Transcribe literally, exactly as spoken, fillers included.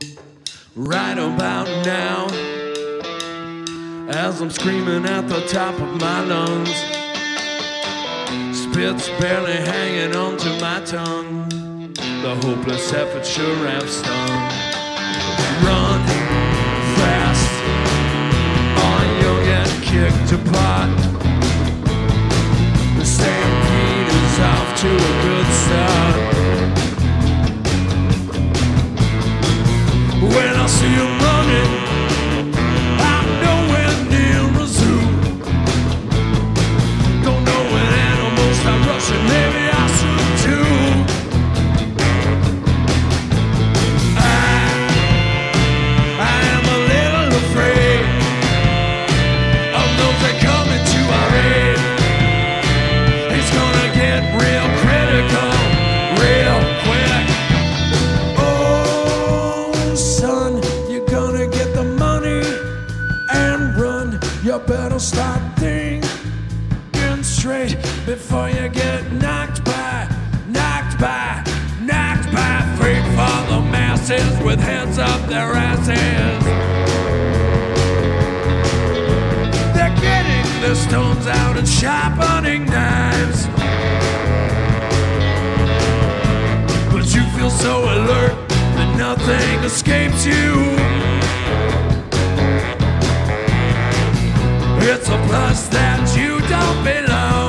Right about now, as I'm screaming at the top of my lungs, spit's barely hanging onto my tongue. The hopeless effort sure have stung. Run fast, or you'll get kicked apart. The stampede is off to a good start. When I see you running, I'm nowhere near a zoo. Don't know when animals start rushing, maybe I should too. I, I am a little afraid of those that come into our aid. It's gonna get real critical, real quick. Oh, son, you're gonna get the money and run. You better start thinking straight before you get knocked by, knocked by, knocked by. Freight for the masses with heads up their asses. They're getting their stones out and sharpening knives. But you feel so alert that nothing escapes you. It's a plus that you don't belong.